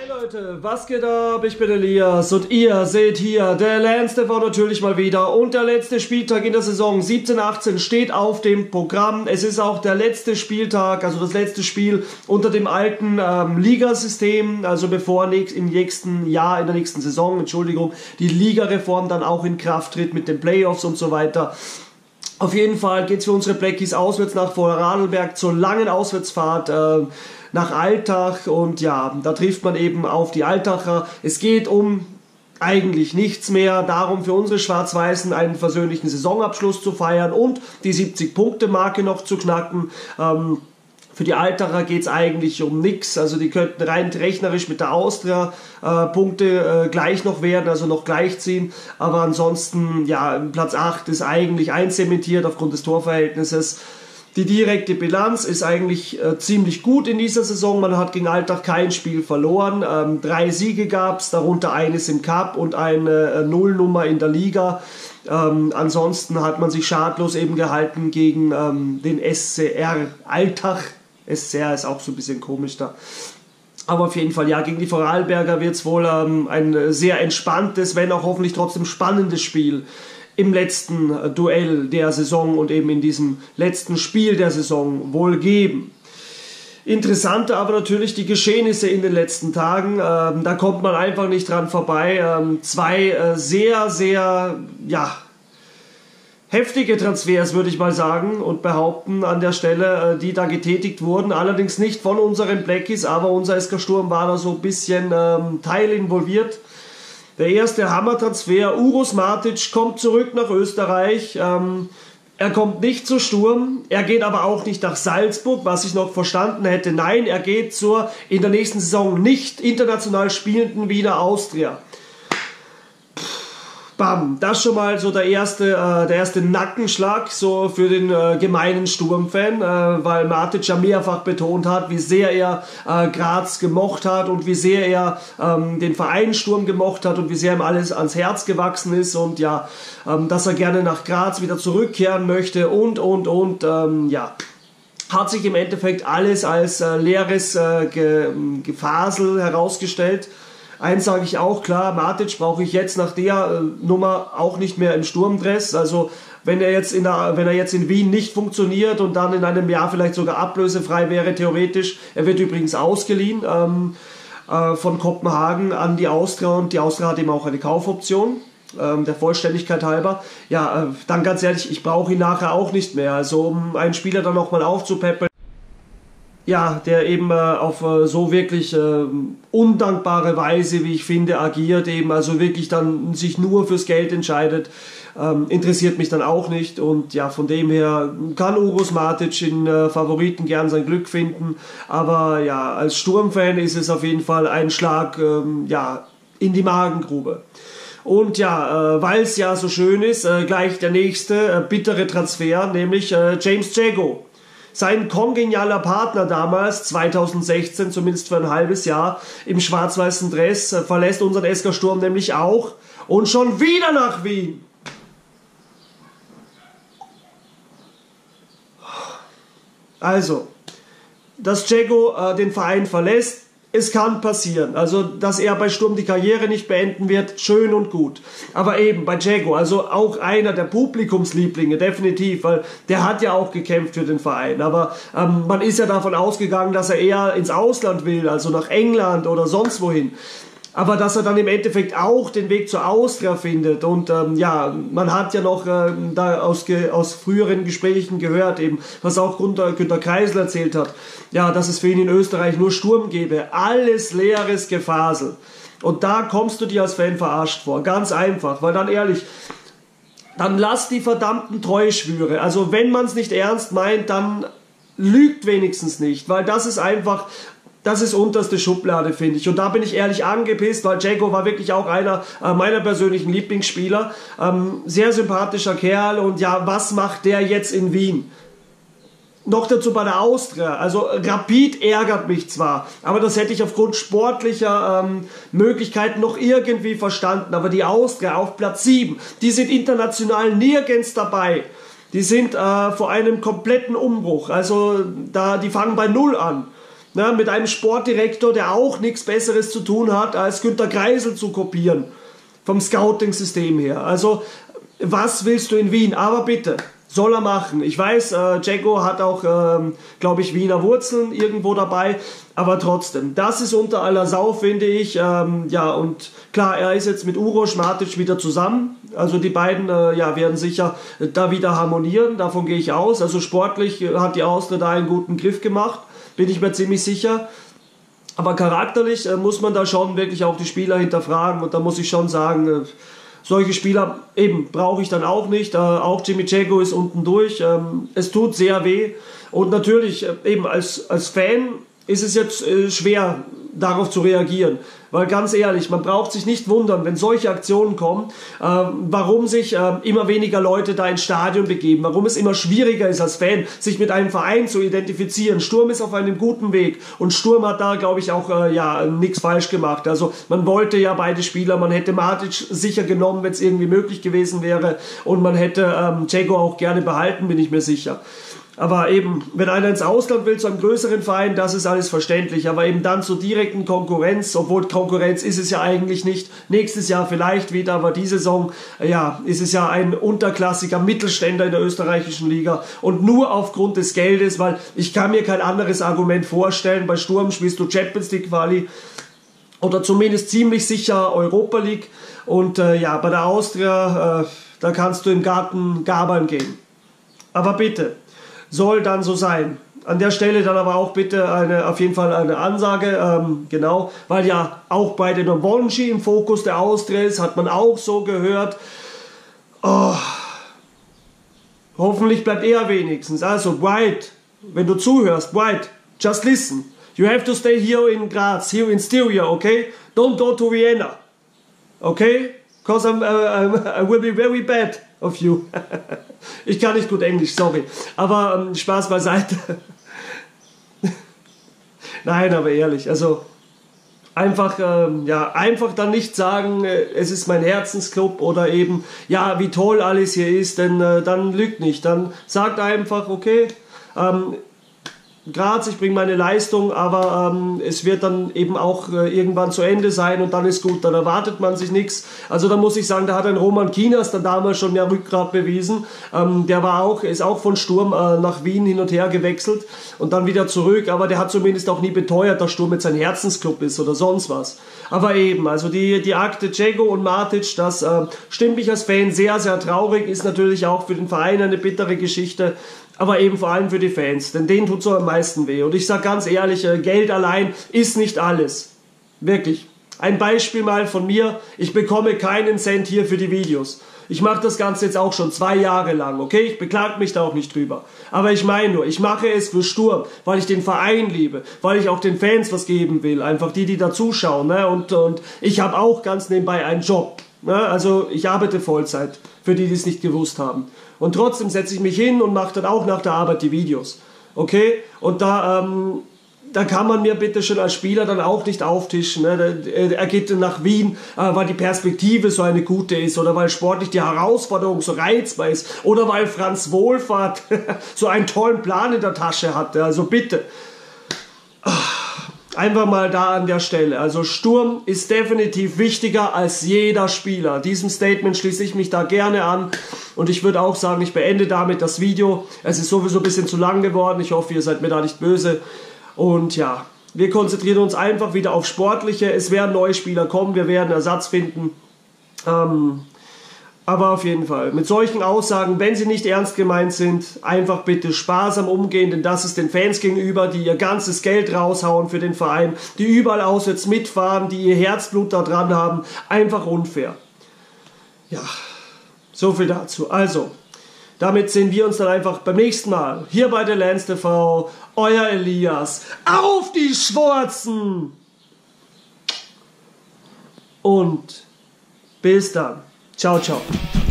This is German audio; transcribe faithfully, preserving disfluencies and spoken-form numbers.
Hey Leute, was geht ab? Ich bin Elias und ihr seht hier, der Lance war natürlich mal wieder und der letzte Spieltag in der Saison siebzehn achtzehn steht auf dem Programm. Es ist auch der letzte Spieltag, also das letzte Spiel unter dem alten ähm, Ligasystem, also bevor im nächsten Jahr, in der nächsten Saison, Entschuldigung, die Ligareform dann auch in Kraft tritt mit den Playoffs und so weiter. Auf jeden Fall geht es für unsere Blackies auswärts nach Vorarlberg zur langen Auswärtsfahrt äh, nach Altach und ja, da trifft man eben auf die Altacher. Es geht um eigentlich nichts mehr, darum für unsere Schwarz-Weißen einen versöhnlichen Saisonabschluss zu feiern und die siebzig-Punkte-Marke noch zu knacken. Ähm, Für die Altacher geht es eigentlich um nichts, also die könnten rein rechnerisch mit der Austria äh, Punkte äh, gleich noch werden, also noch gleichziehen, aber ansonsten, ja, Platz acht ist eigentlich einzementiert aufgrund des Torverhältnisses. Die direkte Bilanz ist eigentlich äh, ziemlich gut in dieser Saison, man hat gegen Altach kein Spiel verloren, ähm, drei Siege gab es, darunter eines im Cup und eine äh, Nullnummer in der Liga. Ähm, ansonsten hat man sich schadlos eben gehalten gegen ähm, den S C R Altach. S C R ist auch so ein bisschen komisch da. Aber auf jeden Fall, ja, gegen die Vorarlberger wird es wohl ähm, ein sehr entspanntes, wenn auch hoffentlich trotzdem spannendes Spiel im letzten äh, Duell der Saison und eben in diesem letzten Spiel der Saison wohl geben. Interessanter aber natürlich die Geschehnisse in den letzten Tagen. Ähm, da kommt man einfach nicht dran vorbei. Ähm, zwei äh, sehr, sehr, ja, heftige Transfers, würde ich mal sagen und behaupten an der Stelle, äh, die da getätigt wurden. Allerdings nicht von unseren Blackies, aber unser S K Sturm war da so ein bisschen ähm, teilinvolviert. Der erste Hammertransfer, Uros Matic, kommt zurück nach Österreich. Ähm, Er kommt nicht zu Sturm, er geht aber auch nicht nach Salzburg, was ich noch verstanden hätte. Nein, er geht zur in der nächsten Saison nicht international spielenden Wiener Austria. Bam, das schon mal so der erste, äh, der erste Nackenschlag so für den äh, gemeinen Sturmfan, äh, weil Matic ja mehrfach betont hat, wie sehr er äh, Graz gemocht hat und wie sehr er ähm, den Verein Sturm gemocht hat und wie sehr ihm alles ans Herz gewachsen ist und ja, ähm, dass er gerne nach Graz wieder zurückkehren möchte und und und ähm, ja, hat sich im Endeffekt alles als äh, leeres äh, Ge Gefasel herausgestellt. Eins sage ich auch, klar, Matic brauche ich jetzt nach der äh, Nummer auch nicht mehr im Sturmdress. Also wenn er, jetzt in der, wenn er jetzt in Wien nicht funktioniert und dann in einem Jahr vielleicht sogar ablösefrei wäre, theoretisch. Er wird übrigens ausgeliehen ähm, äh, von Kopenhagen an die Austria und die Austria hat eben auch eine Kaufoption. Ähm, der Vollständigkeit halber. Ja, äh, dann ganz ehrlich, ich brauche ihn nachher auch nicht mehr. Also um einen Spieler dann nochmal aufzupäppeln. Ja, der eben äh, auf äh, so wirklich äh, undankbare Weise, wie ich finde, agiert, eben also wirklich dann sich nur fürs Geld entscheidet, ähm, interessiert mich dann auch nicht und ja, von dem her kann Uros Matic in äh, Favoriten gern sein Glück finden, aber ja, als Sturmfan ist es auf jeden Fall ein Schlag ähm, ja, in die Magengrube. Und ja, äh, weil es ja so schön ist, äh, gleich der nächste äh, bittere Transfer, nämlich äh, James Jago. Sein kongenialer Partner damals, zweitausendsechzehn, zumindest für ein halbes Jahr, im schwarz-weißen Dress, verlässt unseren S K Sturm nämlich auch und schon wieder nach Wien. Also, dass Jago äh, den Verein verlässt, es kann passieren, also dass er bei Sturm die Karriere nicht beenden wird, schön und gut. Aber eben bei Jago, also auch einer der Publikumslieblinge, definitiv, weil der hat ja auch gekämpft für den Verein. Aber ähm, man ist ja davon ausgegangen, dass er eher ins Ausland will, also nach England oder sonst wohin. Aber dass er dann im Endeffekt auch den Weg zur Austria findet und ähm, ja, man hat ja noch äh, da aus, aus früheren Gesprächen gehört, eben, was auch Günter, Günter Kreisel erzählt hat, ja, dass es für ihn in Österreich nur Sturm gäbe, alles leeres Gefasel. Und da kommst du dir als Fan verarscht vor, ganz einfach, weil dann ehrlich, dann lass die verdammten Treuschwüre, also wenn man es nicht ernst meint, dann lügt wenigstens nicht, weil das ist einfach... Das ist unterste Schublade, finde ich. Und da bin ich ehrlich angepisst, weil Jago war wirklich auch einer äh, meiner persönlichen Lieblingsspieler. Ähm, sehr sympathischer Kerl und ja, was macht der jetzt in Wien? Noch dazu bei der Austria. Also Rapid ärgert mich zwar, aber das hätte ich aufgrund sportlicher ähm, Möglichkeiten noch irgendwie verstanden. Aber die Austria auf Platz sieben, die sind international nirgends dabei. Die sind äh, vor einem kompletten Umbruch. Also da, die fangen bei Null an. Na, mit einem Sportdirektor, der auch nichts Besseres zu tun hat, als Günter Kreisel zu kopieren. Vom Scouting-System her. Also, was willst du in Wien? Aber bitte, soll er machen. Ich weiß, äh, Dzeko hat auch, ähm, glaube ich, Wiener Wurzeln irgendwo dabei. Aber trotzdem, das ist unter aller Sau, finde ich. Ähm, ja, und klar, er ist jetzt mit Uroš Matic wieder zusammen. Also die beiden äh, ja, werden sicher da wieder harmonieren. Davon gehe ich aus. Also sportlich hat die Austria da einen guten Griff gemacht. Bin ich mir ziemlich sicher. Aber charakterlich äh, muss man da schon wirklich auch die Spieler hinterfragen. Und da muss ich schon sagen, äh, solche Spieler eben brauche ich dann auch nicht. Äh, auch Jimmy Dzeko ist unten durch. Ähm, es tut sehr weh. Und natürlich äh, eben als, als Fan ist es jetzt äh, schwer, darauf zu reagieren. Weil ganz ehrlich, man braucht sich nicht wundern, wenn solche Aktionen kommen, äh, warum sich äh, immer weniger Leute da ins Stadion begeben, warum es immer schwieriger ist als Fan, sich mit einem Verein zu identifizieren. Sturm ist auf einem guten Weg und Sturm hat da, glaube ich, auch äh, ja, nichts falsch gemacht. Also man wollte ja beide Spieler, man hätte Matic sicher genommen, wenn es irgendwie möglich gewesen wäre und man hätte ähm, Dzeko auch gerne behalten, bin ich mir sicher. Aber eben, wenn einer ins Ausland will, zu einem größeren Verein, das ist alles verständlich. Aber eben dann zur direkten Konkurrenz, obwohl Konkurrenz ist es ja eigentlich nicht. Nächstes Jahr vielleicht wieder, aber diese Saison, ja, ist es ja ein unterklassiger Mittelständler in der österreichischen Liga. Und nur aufgrund des Geldes, weil ich kann mir kein anderes Argument vorstellen. Bei Sturm spielst du Champions League Quali oder zumindest ziemlich sicher Europa League. Und äh, ja, bei der Austria, äh, da kannst du im Garten gabeln gehen. Aber bitte, soll dann so sein. An der Stelle dann aber auch bitte eine, auf jeden Fall eine Ansage, ähm, genau, weil ja auch bei den Wonji im Fokus der Austria ist, hat man auch so gehört. Oh, hoffentlich bleibt er wenigstens. Also, White, wenn du zuhörst, White, just listen. You have to stay here in Graz, here in Styria, okay? Don't go to Vienna, okay? Because I'm, uh, I'm, I will be very bad of you. Ich kann nicht gut Englisch, sorry. Aber ähm, Spaß beiseite. Nein, aber ehrlich, also einfach, ähm, ja, einfach dann nicht sagen, äh, es ist mein Herzensclub oder eben, ja, wie toll alles hier ist, denn äh, dann lügt nicht. Dann sagt einfach, okay, ähm, Graz, ich bringe meine Leistung, aber ähm, es wird dann eben auch äh, irgendwann zu Ende sein und dann ist gut, dann erwartet man sich nichts. Also da muss ich sagen, da hat ein Roman Kinas dann damals schon ja Rückgrat bewiesen. Ähm, der war auch, ist auch von Sturm äh, nach Wien hin und her gewechselt und dann wieder zurück, aber der hat zumindest auch nie beteuert, dass Sturm jetzt sein Herzensclub ist oder sonst was. Aber eben, also die, die Akte Dzeko und Matic, das äh, stimmt mich als Fan sehr, sehr traurig, ist natürlich auch für den Verein eine bittere Geschichte. Aber eben vor allem für die Fans, denn denen tut so am meisten weh. Und ich sage ganz ehrlich, Geld allein ist nicht alles. Wirklich. Ein Beispiel mal von mir, ich bekomme keinen Cent hier für die Videos. Ich mache das Ganze jetzt auch schon zwei Jahre lang, okay? Ich beklage mich da auch nicht drüber. Aber ich meine nur, ich mache es für Sturm, weil ich den Verein liebe, weil ich auch den Fans was geben will, einfach die, die da zuschauen. Ne? Und, und ich habe auch ganz nebenbei einen Job. Ne? Also ich arbeite Vollzeit, für die, die es nicht gewusst haben. Und trotzdem setze ich mich hin und mache dann auch nach der Arbeit die Videos. Okay? Und da, ähm, da kann man mir bitte schon als Spieler dann auch nicht auftischen. Ne? Er geht nach Wien, äh, weil die Perspektive so eine gute ist oder weil sportlich die Herausforderung so reizbar ist oder weil Franz Wohlfahrt so einen tollen Plan in der Tasche hatte. Also bitte. Einfach mal da an der Stelle. Also Sturm ist definitiv wichtiger als jeder Spieler. Diesem Statement schließe ich mich da gerne an. Und ich würde auch sagen, ich beende damit das Video. Es ist sowieso ein bisschen zu lang geworden. Ich hoffe, ihr seid mir da nicht böse. Und ja, wir konzentrieren uns einfach wieder auf Sportliche. Es werden neue Spieler kommen. Wir werden Ersatz finden. Ähm... Aber auf jeden Fall, mit solchen Aussagen, wenn sie nicht ernst gemeint sind, einfach bitte sparsam umgehen, denn das ist den Fans gegenüber, die ihr ganzes Geld raushauen für den Verein, die überall auswärts mitfahren, die ihr Herzblut da dran haben, einfach unfair. Ja, so viel dazu. Also, damit sehen wir uns dann einfach beim nächsten Mal, hier bei der Lance T V, euer Elias, auf die Schwarzen! Und bis dann. Ciao, ciao.